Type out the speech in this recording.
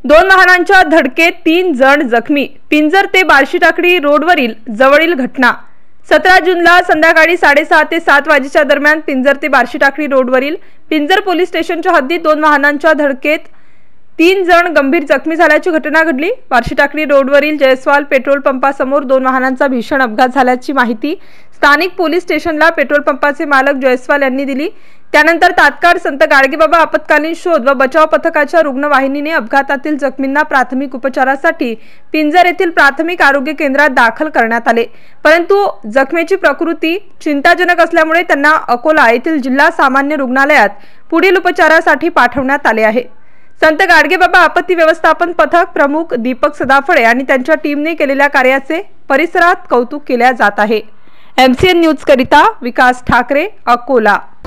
दोन वाहनांच्या धडकेत 3 जण जखमी। पिंजर ते बार्शी टाकळी रोडवरील जवळील घटना। 17 जूनला संध्याकाळी 6:30 ते 7 वाजेच्या दरम्यान पिंजर ते बार्शी टाकळी रोडवरील पिंजर पोलीस स्टेशनच्या हद्दीत 2 वाहनांच्या धडकेत 3 जण गंभीर जखमी झाल्याची घटना घडली। बार्शी टाकळी रोडवरील जयस्वाल पेट्रोल पंपासमोर 2 वाहनांचा भीषण अपघात झाल्याची माहिती स्थानिक पोलीस स्टेशनला पेट्रोल पंपाचे मालक जयस्वाल यांनी दिली। त्यानंतर तात्काळ संत गाडगेबाबा आपत्कालीन शोध व बचाव पथकाच्या रुग्णवाहिनीने अपघातातील जखमींना प्राथमिक उपचारासाठी पिंजर येथील प्राथमिक आरोग्य केंद्रात दाखल करण्यात आले। परंतु जखमीची प्रकृती चिंताजनक असल्यामुळे त्यांना अकोला येथील जिल्हा सामान्य रुग्णालयात पुढील उपचारासाठी पाठवण्यात आले आहे। संत गाडगेबाबा आपत्ती व्यवस्थापन पथक प्रमुख दीपक सदाफळे आणि त्यांच्या टीमने केलेल्या कार्याचे परिसरात कौतुक केले जात आहे। MCN न्यूज करिता विकास ठाकरे, अकोला।